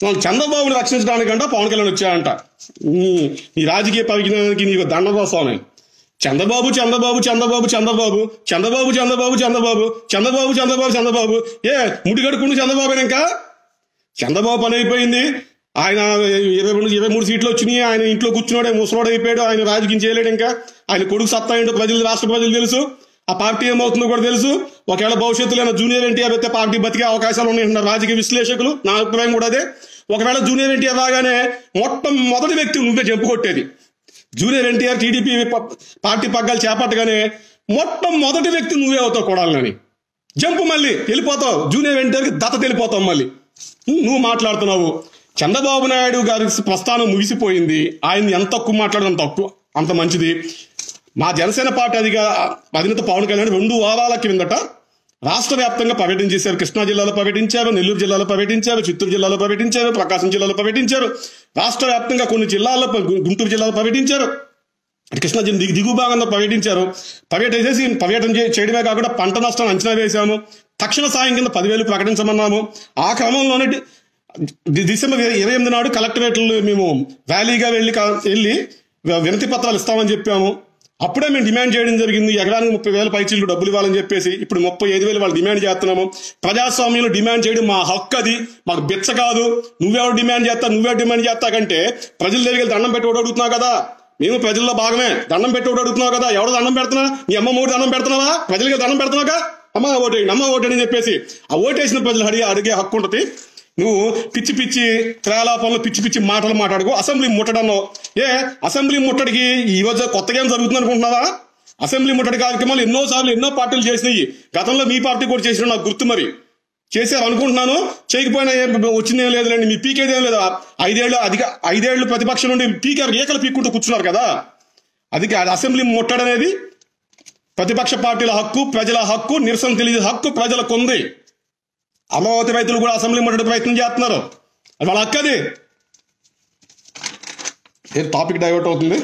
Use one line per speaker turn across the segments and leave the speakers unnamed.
చంద్రబాబుని రక్షించడానికంట పవన్ కళ్యాణ్ వచ్చాయంట. నీ రాజకీయ పరిజ్ఞానానికి నీకు దండపోసామే. చంద్రబాబు చంద్రబాబు చంద్రబాబు చంద్రబాబు చంద్రబాబు చంద్రబాబు చంద్రబాబు చంద్రబాబు చంద్రబాబు చంద్రబాబు ముడి కడుకుంటూ చంద్రబాబు ఇంకా చంద్రబాబు పని అయిపోయింది. ఆయన 23 సీట్లు వచ్చినాయి. ఆయన ఇంట్లో కూర్చున్నాడే ముసలోడు అయిపోయాడు. ఆయన రాజకీయం చేయలేడు. ఇంకా ఆయన కొడుకు సత్తా ఏంటో రాష్ట్ర ప్రజలు తెలుసు. ఆ పార్టీ ఏమవుతుందో కూడా తెలుసు. ఒకవేళ భవిష్యత్తులో జూనియర్ ఎన్టీఆర్ అయితే పార్టీ బతికే అవకాశాలు ఉన్నాయంటున్నారు రాజకీయ విశ్లేషకులు. నా అభిప్రాయం కూడా అదే. ఒకవేళ జూనియర్ ఎన్టీఆర్ రాగానే మొదటి వ్యక్తి నువ్వే జంపు కొట్టేది. జూనియర్ ఎన్టీఆర్ టీడీపీ పార్టీ పగ్గాలు చేపట్టగానే మొదటి వ్యక్తి నువ్వే అవుతావు కొడాలని జంపు. మళ్ళీ వెళ్ళిపోతావు. జూనియర్ ఎన్టీఆర్కి దత్త వెళ్ళిపోతావు. మళ్ళీ నువ్వు మాట్లాడుతున్నావు. చంద్రబాబు నాయుడు గారి ప్రస్థానం ముగిసిపోయింది. ఆయన ఎంత తక్కువ మాట్లాడడం తక్కువ అంత మంచిది. మా జనసేన పార్టీ అధినేత పవన్ కళ్యాణ్ 2 వారాల కిందట రాష్ట్ర వ్యాప్తంగా పర్యటన చేశారు. కృష్ణా జిల్లాలో పర్యటించారు, నెల్లూరు జిల్లాలో పర్యటించారు, చిత్తూరు జిల్లాలో పర్యటించారు, ప్రకాశం జిల్లాలో పర్యటించారు. రాష్ట్ర వ్యాప్తంగా కొన్ని జిల్లాల్లో, గుంటూరు జిల్లాలో పర్యటించారు, కృష్ణా జిల్లా దిగువ భాగంలో పర్యటించారు. పర్యటన చేయడమే కాకుండా పంట నష్టాన్ని అంచనా వేశాము. తక్షణ సాయం కింద 10,000 ప్రకటించమన్నాము. ఆ క్రమంలోనే డిసెంబర్ 28 నాడు కలెక్టరేట్లు మేము ర్యాలీగా వెళ్ళి వినతి పత్రాలు ఇస్తామని చెప్పాము. అప్పుడే మేము డిమాండ్ చేయడం జరిగింది. ఎకరానికి 30,000 పైచీలకు డబ్బులు ఇవ్వాలని చెప్పేసి ఇప్పుడు 35,000 వాళ్ళు డిమాండ్ చేస్తున్నాము. ప్రజాస్వామ్యంలో డిమాండ్ చేయడం మా హక్కు. అది మాకు బిచ్చ కాదు. నువ్వే డిమాండ్ చేస్తా కంటే ప్రజల దగ్గరికి దండం పెట్టి అడుగుతున్నావు కదా. మేము ప్రజల్లో భాగమే. దండం పెట్టి అడుగుతున్నావు కదా. ఎవడో దండం పెడుతున్నా? నీ అమ్మ మూడు దండం పెడుతున్నావా? ప్రజలకి దండం పెడుతున్నావుగా. అమ్మ ఓటేయండి అని చెప్పేసి ఆ ఓటేసిన ప్రజలు అడిగే హక్కు ఉంటుంది. నువ్వు పిచ్చి ప్రేలాపంలో పిచ్చి మాటలు మాట్లాడుకో. అసెంబ్లీ ముట్టడన్నో అసెంబ్లీ ముట్టడికి ఈ రోజు కొత్తగా ఏం జరుగుతుంది అనుకుంటున్నావా? అసెంబ్లీ ముట్టడి కార్యక్రమాలు ఎన్నో పార్టీలు చేసినాయి. గతంలో మీ పార్టీ కూడా చేసిన నాకు గుర్తు. మరి చేశారు అనుకుంటున్నాను. చేయకపోయినా వచ్చిందేం లేదులేండి. మీ పీకేదేం లేదు. 5 ఏళ్ళు ప్రతిపక్షం నుండి ఏకలు పీక్కుంటూ కూర్చున్నారు కదా. అది అసెంబ్లీ ముట్టడి అనేది ప్రతిపక్ష పార్టీల హక్కు, ప్రజల హక్కు, నిరసన తెలియజే హక్కు ప్రజలకు ఉంది. అమరావతి రైతులు కూడా అసెంబ్లీ ముట్టడి ప్రయత్నం చేస్తున్నారు. అది వాళ్ళ హక్కు. అది టాపిక్ డైవర్ట్ అవుతుంది.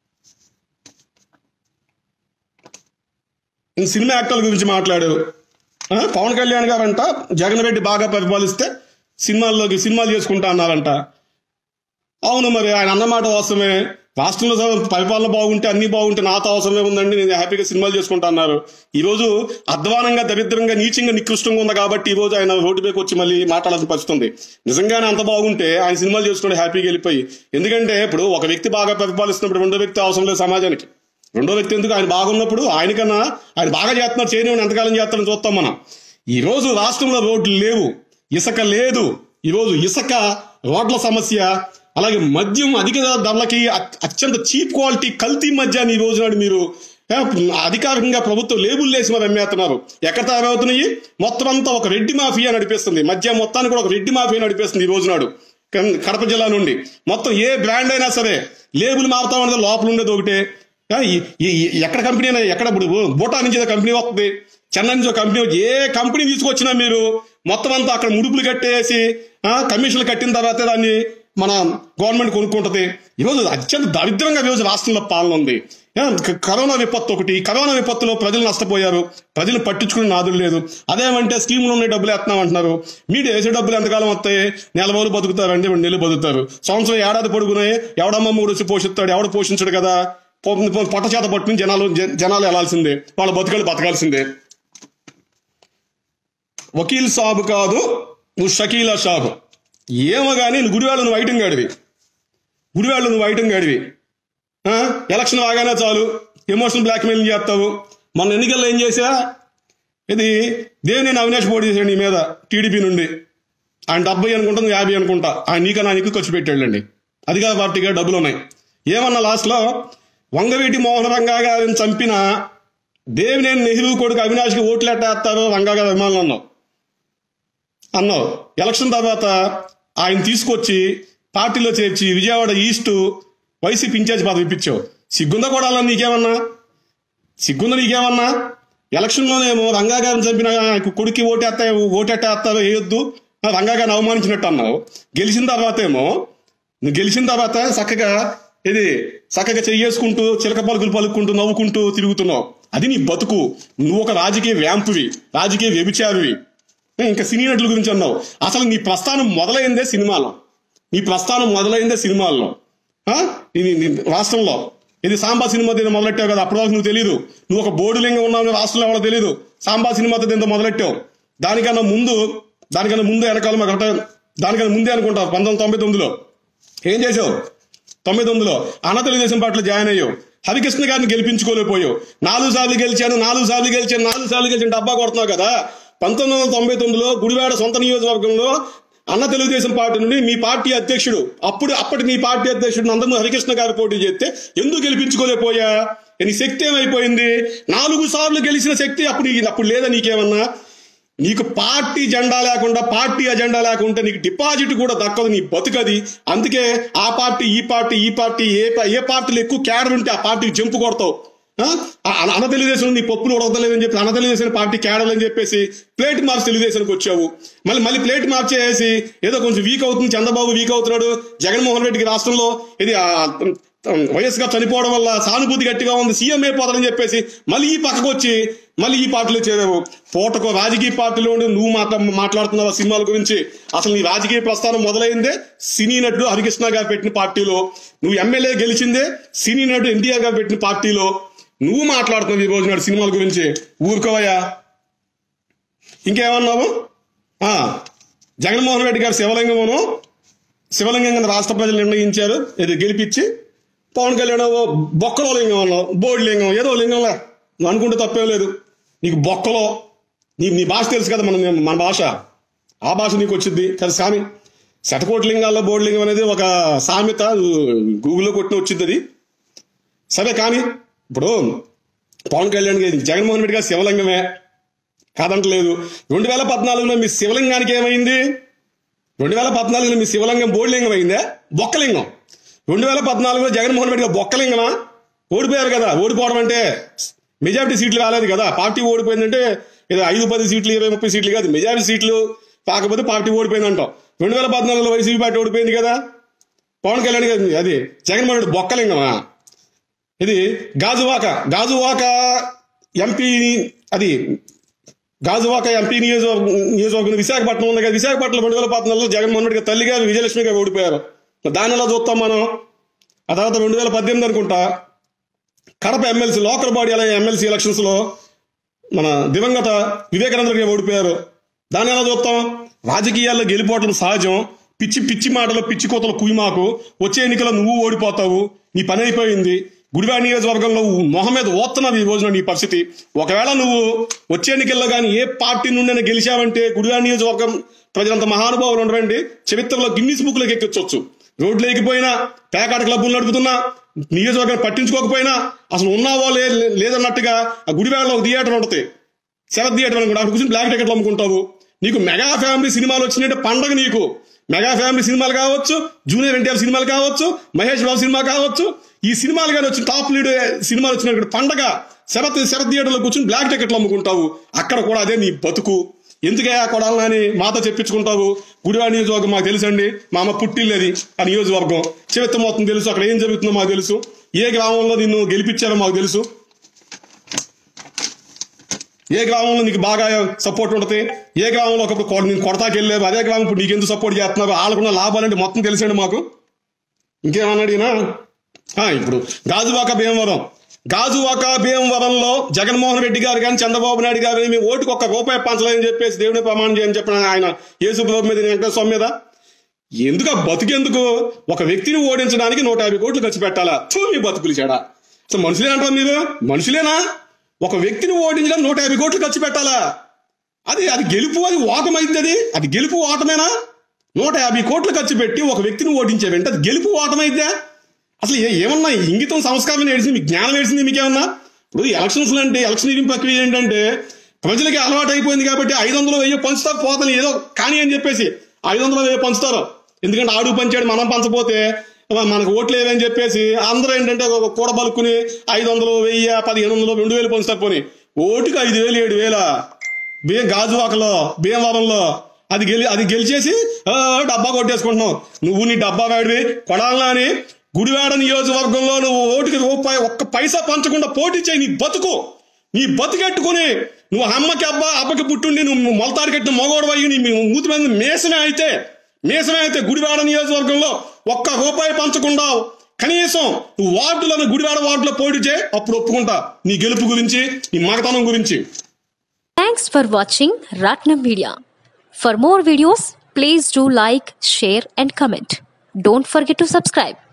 సినిమా యాక్టర్ల గురించి మాట్లాడు. పవన్ కళ్యాణ్ గారంట జగన్ రెడ్డి బాగా పరిపాలిస్తే సినిమాలు చేసుకుంటా అన్నారంట. అవును, మరి ఆయన అన్నమాట వాస్తవమే. రాష్ట్రంలో పరిపాలన బాగుంటే అన్ని బాగుంటే నాతో అవసరమే ఉందండి, నేను హ్యాపీగా సినిమాలు చేసుకుంటా అన్నారు. ఈ రోజు అధ్వానంగా, దరిద్రంగా, నీచంగా, నికృష్టంగా ఉంది కాబట్టి ఈ రోజు ఆయన రోడ్డు మీద వచ్చి మళ్ళీ మాట్లాడాల్సి పరిస్థితుంది. నిజంగానే అంత బాగుంటే ఆయన సినిమాలు చేసుకుంటే హ్యాపీగా వెళ్ళిపోయి. ఎందుకంటే ఇప్పుడు ఒక వ్యక్తి బాగా పరిపాలిస్తున్నప్పుడు రెండో వ్యక్తి అవసరం లేదు సమాజానికి. రెండో వ్యక్తి ఎందుకు? ఆయన బాగున్నప్పుడు ఆయనకన్నా ఆయన బాగా చేస్తున్నారు, చేయని ఎంతకాలం చేస్తారని చూస్తాం మనం. ఈ రోజు రాష్ట్రంలో రోడ్లు లేవు, ఇసుక లేదు. ఈరోజు ఇసుక, రోడ్ల సమస్య, అలాగే మద్యం అధిక ధరలకి అత్యంత చీప్ క్వాలిటీ కల్తీ మద్యాన్ని ఈ రోజు నాడు మీరు అధికారికంగా ప్రభుత్వం లేబుల్ వేసి మరి అమ్మేస్తున్నారు. ఎక్కడ తయారవుతున్నాయి? మొత్తం అంతా ఒక రెడ్డి మాఫియా నడిపిస్తుంది. మద్యం మొత్తాన్ని కూడా ఒక రెడ్డి మాఫియా నడిపిస్తుంది ఈ రోజు నాడు. కడప జిల్లా నుండి మొత్తం ఏ బ్రాండ్ అయినా సరే లేబుల్ మారుతామనేది లోపల ఉండేది ఒకటే. ఎక్కడ కంపెనీ అయినా, ఎక్కడ ఇప్పుడు బోటా నుంచి కంపెనీ వస్తుంది, చెన్నై నుంచి కంపెనీ, ఏ కంపెనీ తీసుకొచ్చినా మీరు మొత్తం అంతా అక్కడ ముడుపులు కట్టేసి కమిషన్లు కట్టిన తర్వాత దాన్ని మన గవర్నమెంట్ కొనుక్కుంటది. ఈరోజు అత్యంత దరిద్రంగా ఈరోజు రాష్ట్రంలో పాలన ఉంది. కరోనా విపత్తు ఒకటి. కరోనా విపత్తులో ప్రజలు నష్టపోయారు. ప్రజలు పట్టించుకునే నాదులు లేదు. అదేమంటే స్కీములు ఉన్నాయి, డబ్బులు వేస్తున్నాం అంటున్నారు. మీరు వేసే డబ్బులు ఎంతకాలం వస్తాయి? 4 రోజులు బతుకుతారంటే 2 నెలలు బతుకుతారు. సంవత్సరం ఏడాది పొడుగునాయి. ఎవడమ్మ 3 వచ్చి పోషిస్తాడు? ఎవడు పోషించడు కదా. పొట్ట చేత పట్టుకుని జనాలు వెళ్లాల్సిందే. వాళ్ళ బతకాల్సిందే. వకీల్ సాబు కాదు, నువ్వు షకీలా షాబు. ఏమో కానీ గుడివాళ్ళు నువ్వు ఐటం గాడివి. ఎలక్షన్ రాగానే చాలు ఎమోషనల్ బ్లాక్మెయిల్ చేస్తావు. మొన్న ఎన్నికల్లో ఏం చేశా? ఇది దేవినేని అవినాష్ పోటీ చేశాడు నీ మీద టీడీపీ నుండి. ఆయన 70 అనుకుంటా, 50 అనుకుంటా. ఆయన నీకన్నా ఖర్చు పెట్టాడండి. అధికార పార్టీగా డబ్బులు ఉన్నాయి. ఏమన్నా లాస్ట్లో వంగవీటి మోహన్ రంగా గారిని చంపిన దేవినేని నెహ్రూ కొడుకు అవినాష్కి ఓట్లు ఎట్టేస్తారు రంగా గారి అభిమానులు అన్నావు. ఎలక్షన్ తర్వాత ఆయన తీసుకొచ్చి పార్టీలో చేర్చి విజయవాడ ఈస్ట్ వైసీపీ ఇన్ఛార్జ్ పదవి ఇప్పించావు. సిగ్గుందా కూడా అలా నీకేమన్నా? ఎలక్షన్లోనేమో రంగా గారిని చంపిన కొడుక్కి ఓటెట్టేస్తారో వేయొద్దు, రంగా గారిని అవమానించినట్టు అన్నావు. గెలిచిన తర్వాత చక్కగా చెయ్యేసుకుంటూ చిలక పలుకులు పలుకుంటూ నవ్వుకుంటూ తిరుగుతున్నావు. అది నీ బతుకు. నువ్వు ఒక రాజకీయ వ్యాంపువి, రాజకీయ వ్యభిచారివి. ఇంకా సినీ నటుల గురించి అన్నావు. అసలు నీ ప్రస్థానం మొదలైందే సినిమాలో. నీ ప్రస్థానం మొదలైందే సినిమాల్లో. రాష్ట్రంలో ఇది సాంబా సినిమా దీన్ని మొదలెట్టావు కదా, అప్పటి వరకు నువ్వు తెలియదు. నువ్వు ఒక బోర్డు లింగం ఉన్నావు రాష్ట్రంలో ఎవరో తెలియదు. సాంబా సినిమాతో దీంతో మొదలెట్టావు. దానికన్నా ముందు వెనకాల మాకు దానికన్నా ముందే అనుకుంటావు. 1999లో ఏం చేసావు? 99లో అన్న తెలుగుదేశం పార్టీలో జాయిన్ అయ్యావు. హరికృష్ణ గారిని గెలిపించుకోలేకపోయావు. 4 సార్లు గెలిచాను డబ్బా కొడుతున్నావు కదా. 1999లో గుడివాడ సొంత నియోజకవర్గంలో అన్న తెలుగుదేశం పార్టీ నుండి మీ పార్టీ అధ్యక్షుడు అప్పటి మీ పార్టీ అధ్యక్షుడు నందమూరి హరికృష్ణ గారు పోటీ చేస్తే ఎందుకు గెలిపించుకోలేకపోయా? నీ శక్తి ఏమైపోయింది? 4 సార్లు గెలిచిన శక్తి అప్పుడు లేదా నీకేమన్నా? నీకు పార్టీ జెండా లేకుండా, పార్టీ అజెండా లేకుంటే నీకు డిపాజిట్ కూడా దక్కదు, నీ బతుకది. అందుకే ఆ పార్టీ ఈ పార్టీ ఏ పార్టీలు ఎక్కువ క్యాడర్ ఉంటే ఆ పార్టీకి జంపు కొడతావు. అన్న తెలుగుదేశం నీ పప్పులు ఉడకలేదని చెప్పి అన్న తెలుగుదేశం పార్టీ క్యాడర్ అని చెప్పేసి ప్లేట్ మార్చి తెలుగుదేశానికి వచ్చావు. మళ్ళీ ప్లేట్ మార్చేసి ఏదో కొంచెం వీక్ అవుతుంది, చంద్రబాబు వీక్ అవుతున్నాడు, జగన్మోహన్ రెడ్డికి రాష్ట్రంలో ఇది వైఎస్ గా చనిపోవడం వల్ల సానుభూతి గట్టిగా ఉంది, సీఎం అయిపోతాడని చెప్పేసి మళ్ళీ ఈ పక్కకు వచ్చి మళ్ళీ ఈ పార్టీలో చేరావు. పూటకు రాజకీయ పార్టీలో ఉండి నువ్వు మాట్లాడుతున్నావు సినిమాల గురించి. అసలు నీ రాజకీయ ప్రస్థానం మొదలైందే సినీ నటుడు హరికృష్ణ గారు పెట్టిన పార్టీలో. నువ్వు ఎమ్మెల్యే గెలిచిందే సినీ నటుడు ఎన్టీఆర్ గారు పెట్టిన పార్టీలో. నువ్వు మాట్లాడుతున్నావు ఈ రోజు నాడు సినిమాల గురించి. ఊరుకోవయ్యా. ఇంకేమన్నావు? జగన్మోహన్ రెడ్డి గారు శివలింగం రాష్ట్ర ప్రజలు నిర్ణయించారు, ఇది గెలిపించి. పవన్ కళ్యాణ్ బొక్కలో లింగం అన్నావు, బోర్డు లింగం, ఏదో లింగంలా నువ్వు అనుకుంటే తప్పేం లేదు. నీకు బొక్కలో నీ భాష తెలుసు కదా, మన భాష, ఆ భాష నీకు వచ్చింది కదా. సామి శతకోటి లింగాల్లో బోర్డు లింగం అనేది ఒక సామెత, గూగుల్లో కొట్టిన వచ్చింది అది. సరే కానీ ఇప్పుడు పవన్ కళ్యాణ్ జగన్మోహన్ రెడ్డి గారు శివలింగమే కాదంటలేదు. 2014లో మీ శివలింగానికి ఏమైంది? 2014లో మీ శివలింగం బోర్డు లింగం అయిందే, బొక్కలింగం. 2014లో జగన్మోహన్ రెడ్డి గారు బొక్కలింగమా? ఓడిపోయారు కదా. ఓడిపోవడం అంటే మెజారిటీ సీట్లు రాలేదు కదా. పార్టీ ఓడిపోయిందంటే ఏదో 5-10 సీట్లు 20-30 సీట్లు కాదు, మెజారిటీ సీట్లు కాకపోతే పార్టీ ఓడిపోయిందంటాం. 2014లో వైసీపీ పార్టీ ఓడిపోయింది కదా. పవన్ కళ్యాణ్ గారు అది జగన్మోహన్ రెడ్డి బొక్కలింగమా? ఇది గాజువాక ఎంపీ, అది గాజువాక ఎంపీ నియోజకవర్గం విశాఖపట్నం ఉంది కదా. విశాఖపట్నం 2014లో జగన్మోహన్ రెడ్డి గారు తల్లి గారు విజయలక్ష్మి గారు ఓడిపోయారు. దాన్ని ఎలా చూస్తాం మనం? ఆ తర్వాత 2018 అనుకుంటా Kadapa MLC local body MLC elections లో మన దివంగత వివేకానంద గారు ఓడిపోయారు. దాన్ని ఎలా చూస్తాం? రాజకీయాల్లో గెలిపోవటం సహజం. పిచ్చి మాటలు, పిచ్చి కోతలు కుయ్యమాకు. వచ్చే ఎన్నికల్లో నువ్వు ఓడిపోతావు, నీ పని అయిపోయింది. గుడివాడ నియోజకవర్గంలో మొహం మీద ఓస్తున్నావు ఈ రోజున నీ పరిస్థితి. ఒకవేళ నువ్వు వచ్చే ఎన్నికల్లో కానీ ఏ పార్టీ నుండి గెలిచావంటే గుడివాడ నియోజకవర్గం ప్రజలంత మహానుభావులు ఉండరండి, చరిత్రలో గిన్నిస్ బుక్ లోకి ఎక్కించవచ్చు. రోడ్లు లేకపోయినా, పేకాట క్లబ్బులు నడుపుతున్నా, నియోజకవర్గాన్ని పట్టించుకోకపోయినా, అసలు ఉన్నావో లేదన్నట్టుగా ఆ గుడివాడలో ఒక థియేటర్ ఉంటుంది, శరత్ థియేటర్ అనుకుంటా, అక్కడ కూర్చొని బ్లాక్ టికెట్లు అమ్ముకుంటావు. నీకు మెగా ఫ్యామిలీ సినిమాలు వచ్చినట్టే పండగ. నీకు మెగా ఫ్యామిలీ సినిమాలు కావచ్చు, జూనియర్ ఎన్టీఆర్ సినిమాలు కావచ్చు, మహేష్ బాబు సినిమా కావచ్చు, ఈ సినిమాలు కానీ వచ్చి టాప్ లీడ్ సినిమాలు వచ్చిన పండగ. శరత్ థియేటర్లో కూర్చొని బ్లాక్ టికెట్లు అమ్ముకుంటావు. అక్కడ కూడా అదే నీ బతుకు. ఎందుకయ్యా కొడాలని మాతో చెప్పించుకుంటావు? గుడివాడ నియోజకవర్గం మాకు తెలుసండి, మా అమ్మ పుట్టిల్లేది ఆ నియోజకవర్గం, చరిత్ర మొత్తం తెలుసు, అక్కడ ఏం జరుగుతుందో మాకు తెలుసు, ఏ గ్రామంలో నిన్ను గెలిపించారో మాకు తెలుసు, ఏ గ్రామంలో నీకు బాగా సపోర్ట్ ఉంటుంది, ఏ గ్రామంలో ఒకప్పుడు నేను కొడతాకి వెళ్ళావు, అదే గ్రామం ఇప్పుడు నీకు ఎందుకు సపోర్ట్ చేస్తున్నారు, వాళ్ళకున్న లాభాలంటే మొత్తం తెలిసండి మాకు. ఇంకేమన్నాడినా ఇప్పుడు గాజువాక భీమవరంలో జగన్మోహన్ రెడ్డి గారు కానీ చంద్రబాబు నాయుడు గారు మీ ఓటుకు ₹1 పంచలేదని చెప్పేసి దేవుని ప్రమాణం చేయని చెప్పిన ఆయన యేసుప్రభు మీద, వెంకటేశ్వర స్వామి మీద. ఎందుకు బతుకెందుకు? ఒక వ్యక్తిని ఓడించడానికి 150 కోట్లు ఖర్చు పెట్టాలా? మీ బతుకులు చెడా. అసలు మనుషులేనంటారు మీరు? మనుషులేనా? ఒక వ్యక్తిని ఓడించడానికి 150 కోట్లు ఖర్చు పెట్టాలా? అది గెలుపు, అది ఓటమైంది. అది గెలుపు ఓటమేనా? 150 కోట్లు ఖర్చు పెట్టి ఒక వ్యక్తిని ఓడించేవంటే అది గెలుపు ఓటమైద్దా? అసలు ఏమన్నా ఇంగితం, సంస్కారం ఏడిసింది మీకు? జ్ఞానం ఏడిసింది మీకేమన్నా? ఇప్పుడు ఎలక్షన్స్ అంటే ఎలక్షన్ ప్రక్రియ ఏంటంటే ప్రజలకి అలవాటు అయిపోయింది కాబట్టి 500 1000 పంచుతారు, పోతాను ఏదో కానీ అని చెప్పేసి 500 1000 పంచుతారు. ఎందుకంటే ఆడు పంచాడు, మనం పంచపోతే మనకు ఓట్లు ఏవని చెప్పేసి అందరూ ఏంటంటే కూడబలుక్కుని 500 1000 1500 2000 పంచుతారు. పోనీ ఓటుకు 5000 7000 గాజువాకలో భీమవరంలో అది గెలిచేసి డబ్బా కొట్టేసుకుంటున్నావు. నువ్వు నీ డబ్బా వాడివి కొడాలని అని గుడివాడ నియోజకవర్గంలో నువ్వు ఓటుకి ₹1 పైసా పంచకుండా పోటీ చేయి. నీ బతుకెట్టుకుని నువ్వు అబ్బకి పుట్టుండి నువ్వు మొలతాడు కట్టిన మగోడు అయ్యి నీ మూతి మీద మేసనే అయితే మీసమైతే గుడివాడ నియోజకవర్గంలో ఒక్క రూపాయి పంచకుండా కనీసం నువ్వు వార్డులను గుడివాడ వార్డులో పోటీ చేయి, అప్పుడు ఒప్పుకుంటా నీ గెలుపు గురించి, నీ మగతనం గురించి.
Thanks for watching Ratnam Media. For more videos, please do like, share and comment. Don't forget to subscribe.